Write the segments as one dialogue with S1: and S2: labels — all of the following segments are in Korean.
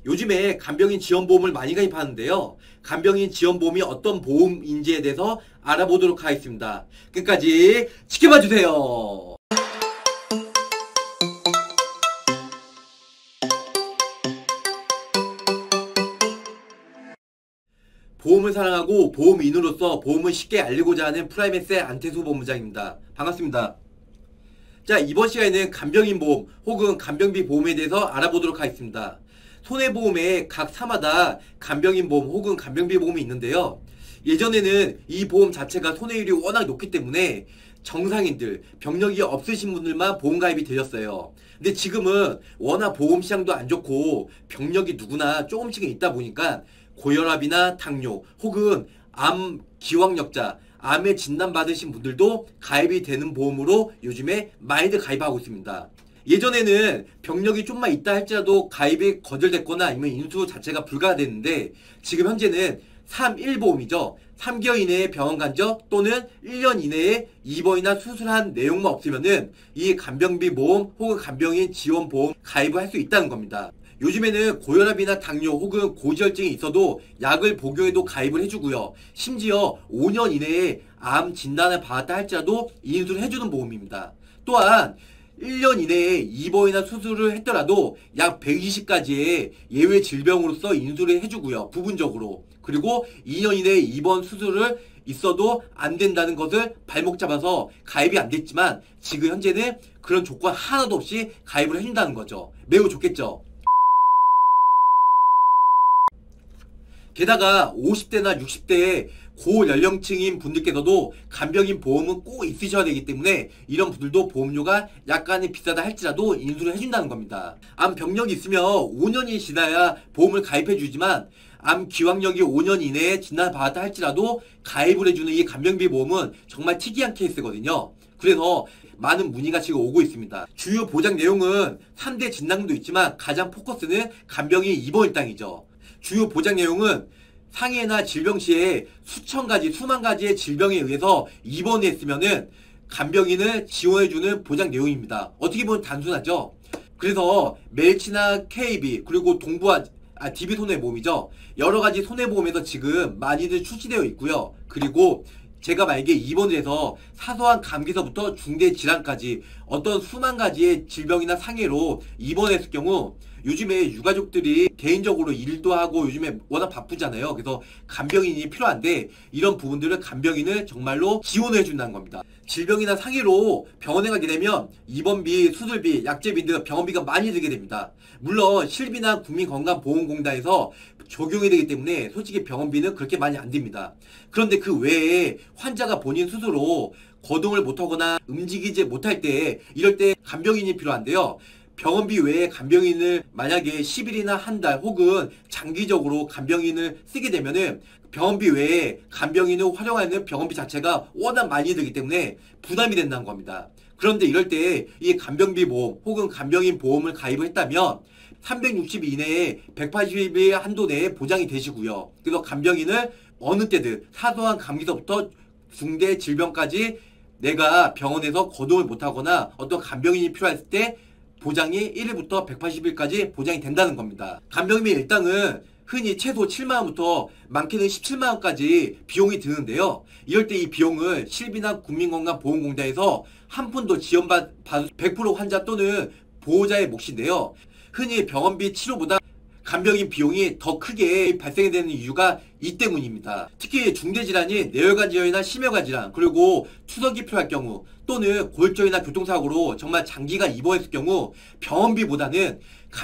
S1: 요즘에 간병인 지원보험을 많이 가입하는데요. 간병인 지원보험이 어떤 보험인지에 대해서 알아보도록 하겠습니다. 끝까지 지켜봐 주세요. 보험을 사랑하고 보험인으로서 보험을 쉽게 알리고자 하는 프라이메스의 안태수 본부장입니다. 반갑습니다. 자, 이번 시간에는 간병인 보험 혹은 간병비 보험에 대해서 알아보도록 하겠습니다. 손해보험에 각 사마다 간병인 보험 혹은 간병비 보험이 있는데요. 예전에는 이 보험 자체가 손해율이 워낙 높기 때문에 정상인들, 병력이 없으신 분들만 보험 가입이 되었어요. 근데 지금은 워낙 보험 시장도 안 좋고 병력이 누구나 조금씩은 있다 보니까 고혈압이나 당뇨 혹은 암 기왕력자, 암에 진단받으신 분들도 가입이 되는 보험으로 요즘에 많이들 가입하고 있습니다. 예전에는 병력이 좀만 있다 할지라도 가입이 거절됐거나 아니면 인수 자체가 불가됐는데 지금 현재는 3.1보험이죠. 3개월 이내에 병원 간적 또는 1년 이내에 입원이나 수술한 내용만 없으면은 이 간병비 보험 혹은 간병인 지원 보험 가입을 할 수 있다는 겁니다. 요즘에는 고혈압이나 당뇨 혹은 고지혈증이 있어도 약을 복용해도 가입을 해주고요. 심지어 5년 이내에 암 진단을 받았다 할지라도 인수를 해주는 보험입니다. 또한 1년 이내에 입원이나 수술을 했더라도 약 120가지의 예외 질병으로서 인수를 해주고요. 부분적으로. 그리고 2년 이내에 입원 수술을 있어도 안 된다는 것을 발목 잡아서 가입이 안 됐지만 지금 현재는 그런 조건 하나도 없이 가입을 해준다는 거죠. 매우 좋겠죠. 게다가 50대나 60대의 고연령층인 분들께서도 간병인 보험은 꼭 있으셔야 되기 때문에 이런 분들도 보험료가 약간은 비싸다 할지라도 인수를 해준다는 겁니다. 암 병력이 있으면 5년이 지나야 보험을 가입해 주지만 암 기왕력이 5년 이내에 진단받았다 할지라도 가입을 해주는 이 간병비 보험은 정말 특이한 케이스거든요. 그래서 많은 문의가 지금 오고 있습니다. 주요 보장 내용은 3대 진단도 있지만 가장 포커스는 간병인 입원 일당이죠. 주요 보장 내용은 상해나 질병 시에 수천 가지, 수만 가지의 질병에 의해서 입원했으면은 간병인을 지원해주는 보장 내용입니다. 어떻게 보면 단순하죠. 그래서 멜치나 KB 그리고 DB 손해보험이죠. 여러 가지 손해보험에서 지금 많이들 출시되어 있고요. 그리고 제가 만약에 입원을 해서 사소한 감기서부터 중대 질환까지 어떤 수만 가지의 질병이나 상해로 입원했을 경우 요즘에 유가족들이 개인적으로 일도 하고 요즘에 워낙 바쁘잖아요. 그래서 간병인이 필요한데 이런 부분들을 간병인을 정말로 지원해 준다는 겁니다. 질병이나 상해로 병원에 가게 되면 입원비, 수술비, 약제비 등 병원비가 많이 들게 됩니다. 물론 실비나 국민건강보험공단에서 적용이 되기 때문에 솔직히 병원비는 그렇게 많이 안 듭니다. 그런데 그 외에 환자가 본인 스스로 거동을 못하거나 움직이지 못할 때 이럴 때 간병인이 필요한데요. 병원비 외에 간병인을 만약에 10일이나 한 달 혹은 장기적으로 간병인을 쓰게 되면은 병원비 외에 간병인을 활용하는 병원비 자체가 워낙 많이 들기 때문에 부담이 된다는 겁니다. 그런데 이럴 때 이 간병비 보험 혹은 간병인 보험을 가입을 했다면 360일 이내에 180일 한도 내에 보장이 되시고요. 그래서 간병인을 어느 때든 사소한 감기서부터 중대 질병까지 내가 병원에서 거동을 못하거나 어떤 간병인이 필요했을 때 보장이 1일부터 180일까지 보장이 된다는 겁니다. 간병비 일당은 흔히 최소 7만원부터 많게는 17만원까지 비용이 드는데요. 이럴 때 이 비용을 실비나 국민건강보험공단에서 한 푼도 지원받은 100% 환자 또는 보호자의 몫인데요. 흔히 병원비 치료보다 간병인 비용이 더 크게 발생되는 이유가 이 때문입니다. 특히 중대질환인 뇌혈관질환이나 심혈관질환 그리고 투석이 필요할 경우 또는 골절이나 교통사고로 정말 장기간 입원했을 경우 병원비보다는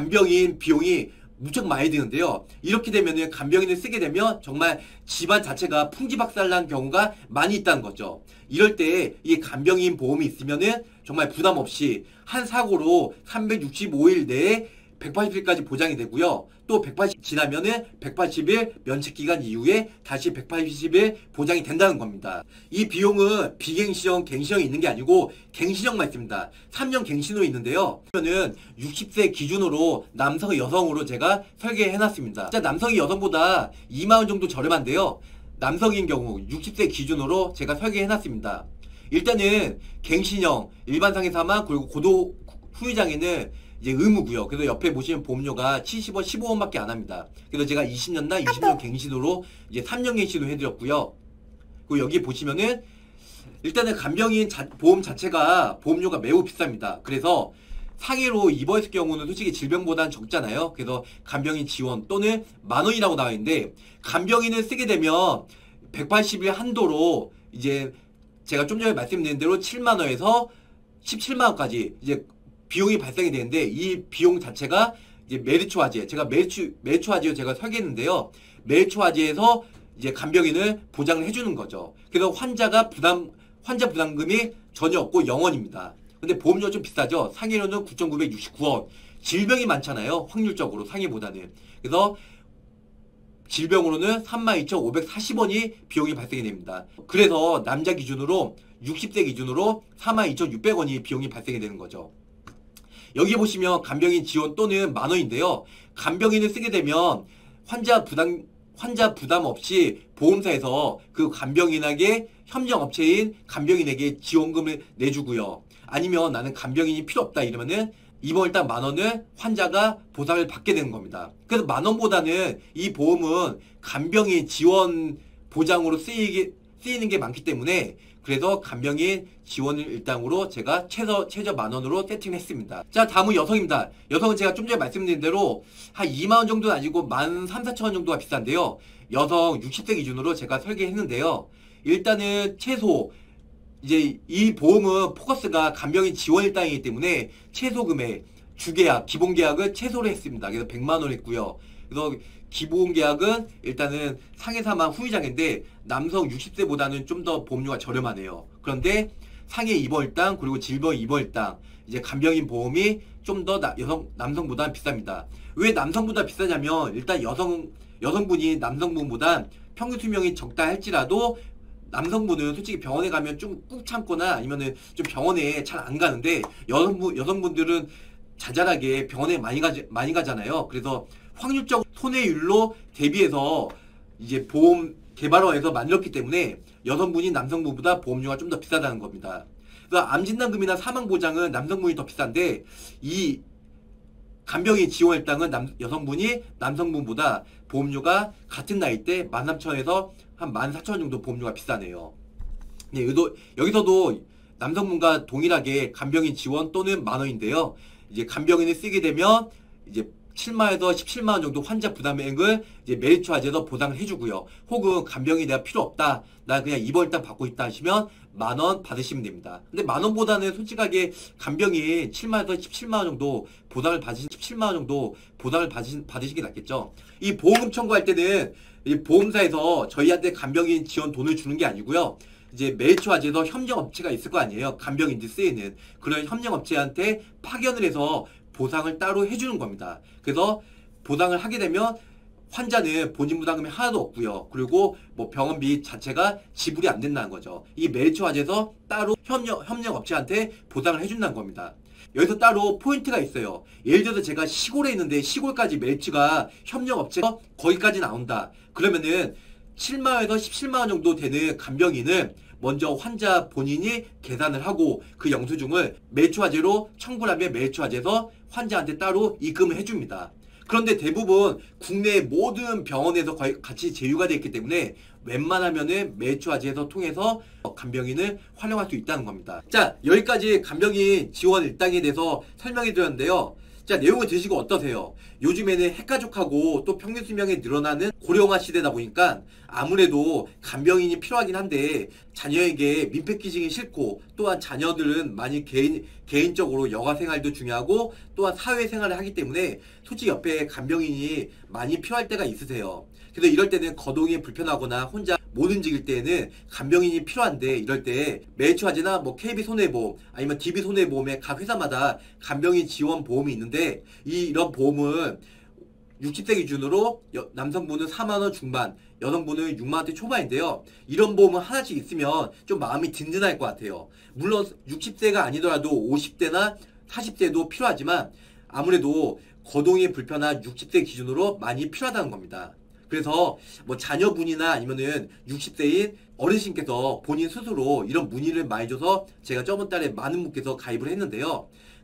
S1: 간병인 비용이 무척 많이 드는데요. 이렇게 되면 간병인을 쓰게 되면 정말 집안 자체가 풍지박살난 경우가 많이 있다는 거죠. 이럴 때 이 간병인 보험이 있으면은 정말 부담 없이 한 사고로 365일 내에 180일까지 보장이 되고요. 또 180 지나면은 180일 면책기간 이후에 다시 180일 보장이 된다는 겁니다. 이 비용은 비갱신형, 갱신형이 있는 게 아니고 갱신형만 있습니다. 3년 갱신으로 있는데요. 그러면은 60세 기준으로 남성, 여성으로 제가 설계해 놨습니다. 진짜 남성이 여성보다 2만원 정도 저렴한데요. 남성인 경우 60세 기준으로 제가 설계해 놨습니다. 일단은 갱신형, 일반 상해사망 그리고 고도 후유장애는 이제 의무고요. 그래서 옆에 보시면 보험료가 70원, 15원밖에 안 합니다. 그래서 제가 20년나 20년 갱신으로 이제 3년 갱신을 해드렸고요. 그리고 여기 보시면은 일단은 간병인 보험 자체가 보험료가 매우 비쌉니다. 그래서 상해로 입원했을 경우는 솔직히 질병보다는 적잖아요. 그래서 간병인 지원 또는 만원이라고 나와 있는데, 간병인을 쓰게 되면 180일 한도로 이제 제가 좀 전에 말씀드린 대로 7만원에서 17만원까지 이제 비용이 발생이 되는데, 이 비용 자체가 이제 메르츠화재, 제가 메르츠화재로 제가 설계했는데요. 메르츠화재에서 이제 간병인을 보장을 해주는 거죠. 그래서 환자 부담금이 전혀 없고 0원입니다. 근데 보험료가 좀 비싸죠. 상해료는 9,969원. 질병이 많잖아요. 확률적으로 상해보다는. 그래서 질병으로는 32,540원이 비용이 발생이 됩니다. 그래서 남자 기준으로 60세 기준으로 42,600원이 비용이 발생이 되는 거죠. 여기 보시면 간병인 지원 또는 만원인데요. 간병인을 쓰게 되면 환자 부담 없이 보험사에서 그 간병인에게 협력업체인 간병인에게 지원금을 내주고요. 아니면 나는 간병인이 필요 없다 이러면은 이번 일단 만원을 환자가 보상을 받게 되는 겁니다. 그래서 만원보다는 이 보험은 간병인 지원 보장으로 쓰이는 게 많기 때문에, 그래서 간병인 지원을 일당으로 제가 최저 만원으로 세팅했습니다. 자, 다음은 여성입니다. 여성은 제가 좀 전에 말씀드린 대로 한 2만원 정도는 아니고 13,400원 정도가 비싼데요. 여성 60세 기준으로 제가 설계했는데요. 일단은 최소 이제 이 보험은 포커스가 간병인 지원 일당이기 때문에 최소 금액, 주계약, 기본계약을 최소로 했습니다. 그래서 100만원 했고요. 그래서 기본계약은 일단은 상해 사망 후유장애인데 남성 60세보다는 좀 더 보험료가 저렴하네요. 그런데 상해 입원일당 그리고 질병 입원일당, 이제 간병인 보험이 좀 더 남성보다 비쌉니다. 왜 남성보다 비싸냐면, 일단 여성분이 남성분보다 평균 수명이 적다 할지라도 남성분은 솔직히 병원에 가면 좀 꾹 참거나 아니면은 좀 병원에 잘 안 가는데, 여성분들은 자잘하게 병원에 많이 가잖아요. 그래서 확률적 손해율로 대비해서 이제 보험 개발원에서 만들었기 때문에 여성분이 남성분보다 보험료가 좀 더 비싸다는 겁니다. 그래서 암진단금이나 사망보장은 남성분이 더 비싼데, 이 간병인 지원일당은 여성분이 남성분보다 보험료가 같은 나이 때 13,000원에서 한 14,000원 정도 보험료가 비싸네요. 네, 여기서도 남성분과 동일하게 간병인 지원 또는 만원인데요. 이제 간병인을 쓰게 되면 이제 7만원에서 17만원 정도 환자 부담액을 이제 메르츠화재에서 보상을 해주고요. 혹은 간병인이 내가 필요 없다, 나 그냥 입원일당 받고 있다 하시면 만원 받으시면 됩니다. 근데 만원보다는 솔직하게 간병인 7만원에서 17만원 정도 보상을 받으시는 게 낫겠죠. 이 보험금 청구할 때는 이 보험사에서 저희한테 간병인 지원 돈을 주는 게 아니고요. 이제 메르츠화재에서 협력업체가 있을 거 아니에요. 간병인들 쓰이는 그런 협력업체한테 파견을 해서 보상을 따로 해주는 겁니다. 그래서 보상을 하게 되면 환자는 본인 부담금이 하나도 없고요. 그리고 뭐 병원비 자체가 지불이 안 된다는 거죠. 이 메르츠화재에서 따로 협력업체한테 보상을 해준다는 겁니다. 여기서 따로 포인트가 있어요. 예를 들어서 제가 시골에 있는데 시골까지 메르츠가 협력업체가 거기까지 나온다. 그러면은 7만원에서 17만원 정도 되는 간병인은 먼저 환자 본인이 계산을 하고 그 영수증을 메르츠화재로 청구를 하면 메르츠화재에서 환자한테 따로 입금을 해줍니다. 그런데 대부분 국내 모든 병원에서 거의 같이 제휴가 되어 있기 때문에 웬만하면은 메르츠화재에서 통해서 간병인을 활용할 수 있다는 겁니다. 자, 여기까지 간병인 지원 일당에 대해서 설명해 드렸는데요. 자, 내용을 들으시고 어떠세요? 요즘에는 핵가족하고 또 평균 수명이 늘어나는 고령화 시대다 보니까 아무래도 간병인이 필요하긴 한데, 자녀에게 민폐 끼치기 싫고, 또한 자녀들은 많이 개인적으로 여가 생활도 중요하고 또한 사회생활을 하기 때문에 솔직히 옆에 간병인이 많이 필요할 때가 있으세요. 그래서 이럴 때는 거동이 불편하거나 혼자 못 움직일 때에는 간병인이 필요한데, 이럴 때 메르츠화재나 뭐 KB손해보험 아니면 DB손해보험의 각 회사마다 간병인 지원 보험이 있는데, 이런 보험은 60세 기준으로 남성분은 4만원 중반, 여성분은 6만원대 초반인데요. 이런 보험은 하나씩 있으면 좀 마음이 든든할 것 같아요. 물론 60세가 아니더라도 50대나 40대도 필요하지만 아무래도 거동이 불편한 60세 기준으로 많이 필요하다는 겁니다. 그래서 뭐 자녀분이나 아니면은 60세인 어르신께서 본인 스스로 이런 문의를 많이 줘서 제가 저번 달에 많은 분께서 가입을 했는데요.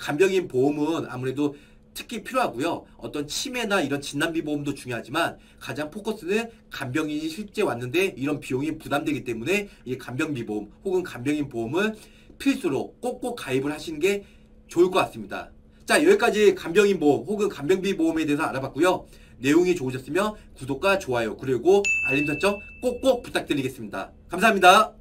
S1: 간병인 보험은 아무래도 특히 필요하고요. 어떤 치매나 이런 진단비 보험도 중요하지만 가장 포커스는 간병인이 실제 왔는데 이런 비용이 부담되기 때문에 이 간병비 보험 혹은 간병인 보험을 필수로 꼭꼭 가입을 하시는 게 좋을 것 같습니다. 자, 여기까지 간병인 보험 혹은 간병비 보험에 대해서 알아봤고요. 내용이 좋으셨으면 구독과 좋아요 그리고 알림 설정 꼭꼭 부탁드리겠습니다. 감사합니다.